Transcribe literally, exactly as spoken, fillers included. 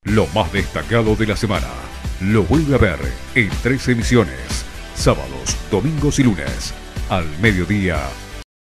Lo más destacado de la semana lo vuelve a ver en tres emisiones, sábados, domingos y lunes, al mediodía,